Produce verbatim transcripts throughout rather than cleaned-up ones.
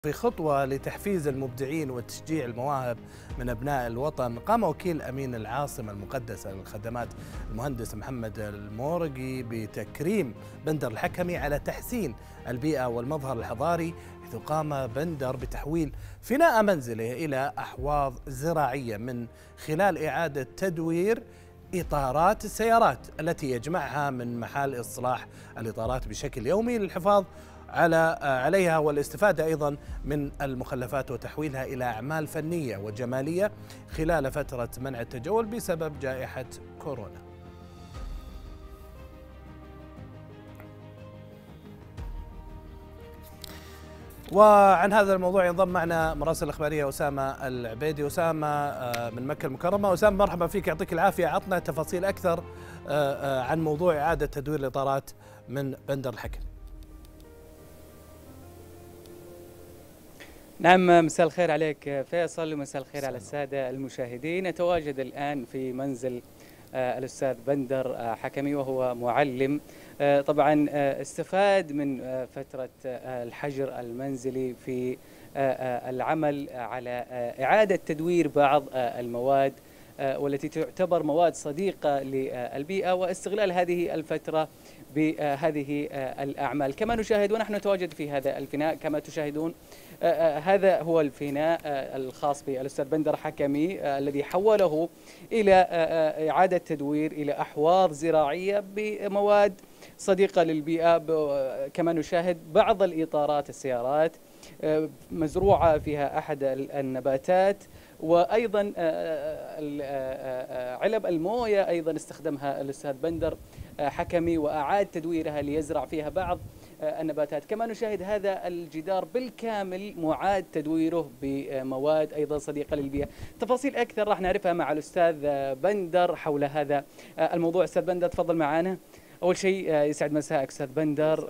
في خطوة لتحفيز المبدعين وتشجيع المواهب من أبناء الوطن، قام وكيل أمين العاصمة المقدسة للخدمات المهندس محمد المورقي بتكريم بندر الحكمي على تحسين البيئة والمظهر الحضاري، حيث قام بندر بتحويل فناء منزله إلى أحواض زراعية من خلال إعادة تدوير إطارات السيارات التي يجمعها من محل إصلاح الإطارات بشكل يومي للحفاظ على عليها والاستفادة أيضا من المخلفات وتحويلها إلى أعمال فنية وجمالية خلال فترة منع التجول بسبب جائحة كورونا. وعن هذا الموضوع ينضم معنا مراسل الإخبارية أسامة العبيدي. أسامة من مكة المكرمة. أسامة مرحبا فيك، يعطيك العافية. عطنا تفاصيل أكثر عن موضوع إعادة تدوير الإطارات من بندر الحكمي. نعم، مساء الخير عليك فيصل ومساء الخير على السادة المشاهدين. نتواجد الآن في منزل الأستاذ بندر حكمي وهو معلم. طبعا استفاد من فترة الحجر المنزلي في العمل على إعادة تدوير بعض المواد والتي تعتبر مواد صديقة للبيئة واستغلال هذه الفترة بهذه الأعمال. كما نشاهد ونحن نتواجد في هذا الفناء كما تشاهدون، هذا هو الفناء الخاص بالأستاذ بندر حكمي الذي حوله إلى إعادة تدوير إلى أحواض زراعية بمواد صديقة للبيئة. كما نشاهد بعض الإطارات السيارات مزروعة فيها أحد النباتات، وأيضا علب الموية أيضا استخدمها الأستاذ بندر حكمي وأعاد تدويرها ليزرع فيها بعض النباتات. كما نشاهد هذا الجدار بالكامل معاد تدويره بمواد أيضا صديقة للبيئة. تفاصيل أكثر راح نعرفها مع الأستاذ بندر حول هذا الموضوع. أستاذ بندر تفضل معنا. أول شيء يسعد مساءك أستاذ بندر.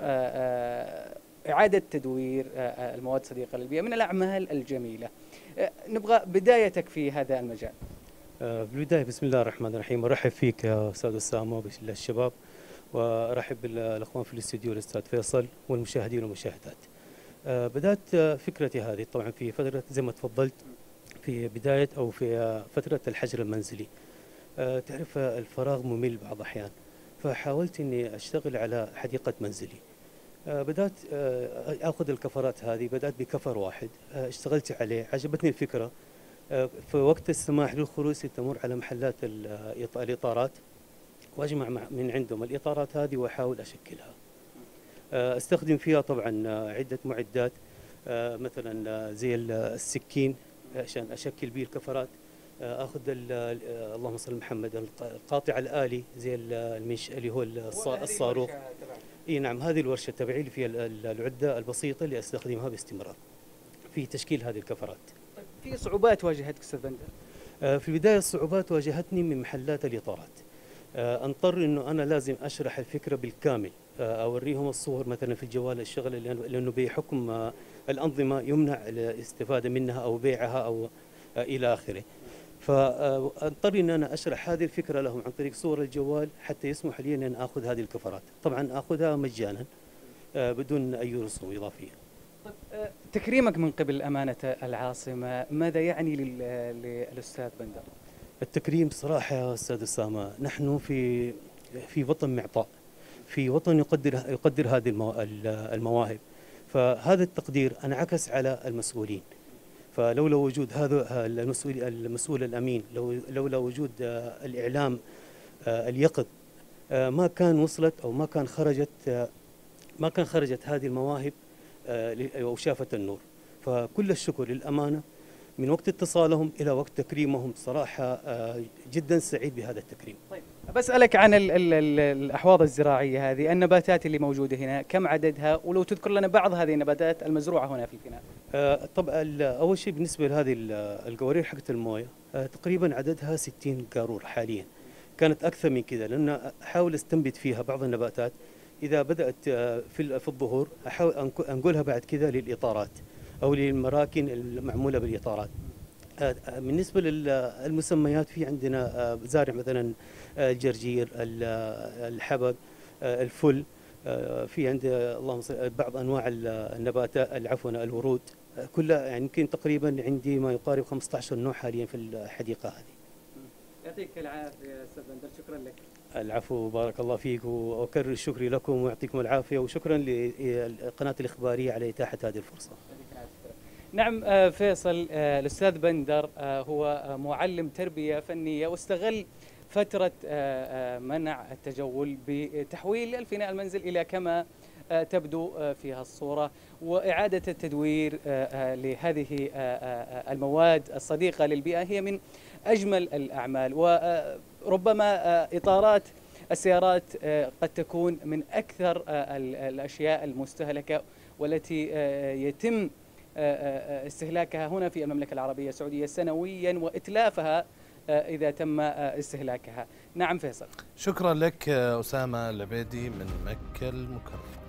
إعادة تدوير المواد الصديقة للبيئة من الأعمال الجميلة. نبغى بدايتك في هذا المجال. بالبداية بسم الله الرحمن الرحيم، أرحب فيك يا أستاذ أسامة والشباب، وأرحب بالأخوان في الاستديو الأستاذ فيصل والمشاهدين والمشاهدات. بدأت فكرتي هذه طبعا في فترة زي ما تفضلت في بداية أو في فترة الحجر المنزلي. تعرف الفراغ ممل بعض الأحيان، فحاولت إني أشتغل على حديقة منزلي. بدأت أخذ الكفرات هذه، بدأت بكفر واحد اشتغلت عليه، عجبتني الفكرة. في وقت السماح للخروج تمر على محلات الإطارات وأجمع من عندهم الإطارات هذه وأحاول أشكلها. أستخدم فيها طبعا عدة معدات، مثلا زي السكين عشان أشكل به الكفرات، أخذ اللهم صل محمد القاطع الآلي زي المش اللي هو الصاروخ. اي نعم، هذه الورشة تبعي اللي فيها العدة البسيطة اللي أستخدمها باستمرار في تشكيل هذه الكفرات. في صعوبات واجهتك أستاذ بندر؟ في البداية الصعوبات واجهتني من محلات الإطارات. أنضطر إنه أنا لازم أشرح الفكرة بالكامل، أوريهم الصور مثلا في الجوال الشغلة، لأنه بحكم الأنظمة يمنع الاستفادة منها أو بيعها أو إلى آخره. فاضطر ان انا اشرح هذه الفكره لهم عن طريق صور الجوال حتى يسمح لي ان انا اخذ هذه الكفرات. طبعا اخذها مجانا بدون اي رسوم اضافيه. طيب، تكريمك من قبل امانه العاصمه ماذا يعني للاستاذ بندر؟ التكريم صراحه يا استاذ اسامه، نحن في في وطن معطاء، في وطن يقدر يقدر هذه المواهب، فهذا التقدير انعكس على المسؤولين. فلولا وجود هذا المسؤول المسؤول الامين، لو لولا وجود الاعلام اليقظ، ما كان وصلت او ما كان خرجت ما كان خرجت هذه المواهب او شافت النور. فكل الشكر للامانه من وقت اتصالهم الى وقت تكريمهم. صراحه جدا سعيد بهذا التكريم. طيب، بسألك عن ال ال ال الأحواض الزراعية هذه، النباتات اللي موجودة هنا كم عددها، ولو تذكر لنا بعض هذه النباتات المزروعة هنا في الفناء. آه طبعا أول شيء بالنسبة لهذه القوارير حقت الموية، آه تقريبا عددها ستين قارور حاليا. كانت أكثر من كذا لأن أحاول أستنبت فيها بعض النباتات إذا بدأت في في الظهور، أحاول أنقلها بعد كذا للإطارات أو للمراكن المعمولة بالإطارات. بالنسبة للمسميات، في عندنا زارع مثلا الجرجير، الحبق، الفل، في عند اللهم صل بعض انواع النباتات، عفوا الورود كلها يعني يمكن تقريبا عندي ما يقارب خمسة عشر نوع حاليا في الحديقة هذه. يعطيك العافية أستاذ بندر، شكرا لك. العفو، بارك الله فيك، وأكرر شكري لكم ويعطيكم العافية، وشكرا للقناة الإخبارية على إتاحة هذه الفرصة. نعم فيصل، الأستاذ بندر هو معلم تربية فنية، واستغل فترة منع التجول بتحويل الفناء المنزل إلى كما تبدو في الصورة، وإعادة التدوير لهذه المواد الصديقة للبيئة هي من أجمل الأعمال. وربما إطارات السيارات قد تكون من أكثر الأشياء المستهلكة والتي يتم استهلاكها هنا في المملكة العربية السعودية سنويا، وإتلافها إذا تم استهلاكها. نعم فيصل، شكرا لك أسامة العبيدي من مكة المكرمة.